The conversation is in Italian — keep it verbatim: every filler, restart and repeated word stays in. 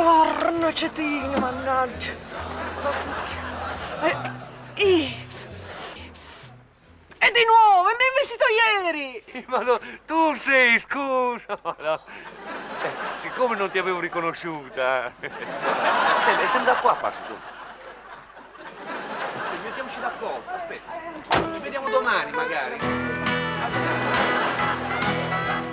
Porno cetino, mannaggia. E, e, e di nuovo, e mi hai vestito ieri! Ma no, tu sei, scusa. No. Eh, siccome non ti avevo riconosciuta. Senti, siamo da qua, passi tu. Mettiamoci d'accordo, aspetta. Ci vediamo domani, magari.